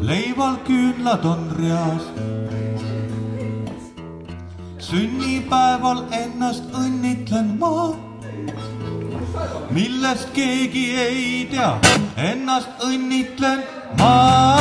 leival küünlad on reas. Sünnipäeval ennast õnnitlen ma, millest keegi ei tea, ennast õnnitlen ma.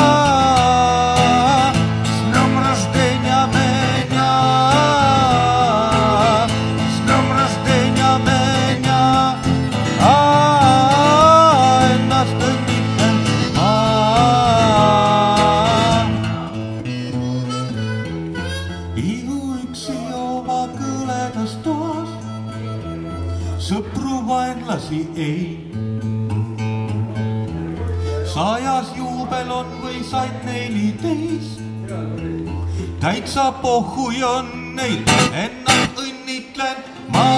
Sõpru vaenlasi ei. 100 juubel on või said 14. Täitsa pohhui on neil, ennast õnnitlen ma.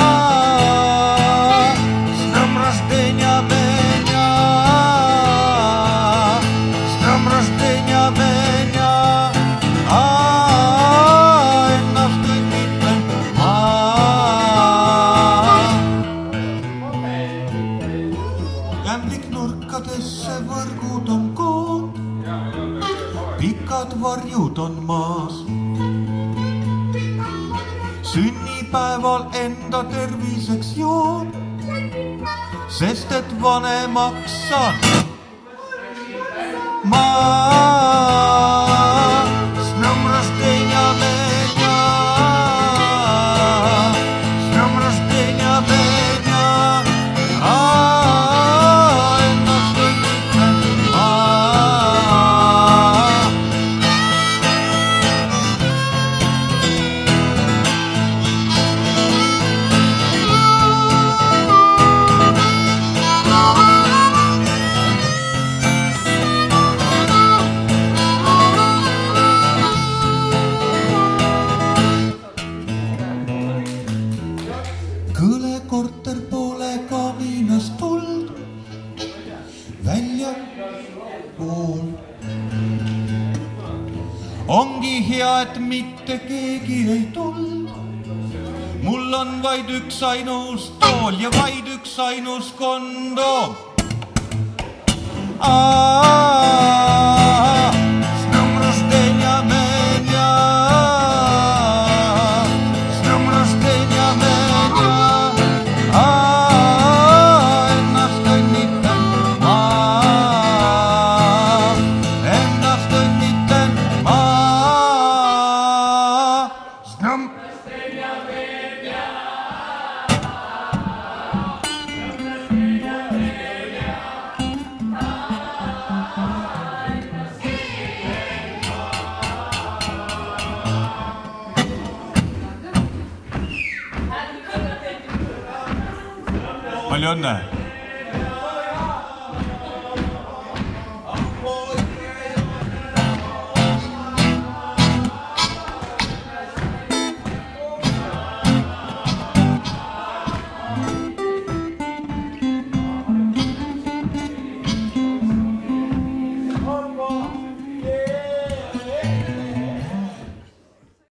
Nurkadesse võrgud on koond, pikad varjud on maas. Sünnipäeval enda terviseks joon, sest et vanemaks saan ma. Kõlekorter pole kaminast tuld, välja pool. Ongi hea, et mitte keegi ei tuld. Mul on vaid üks ainus tool ja vaid üks ainus kondoom. Palju õnne!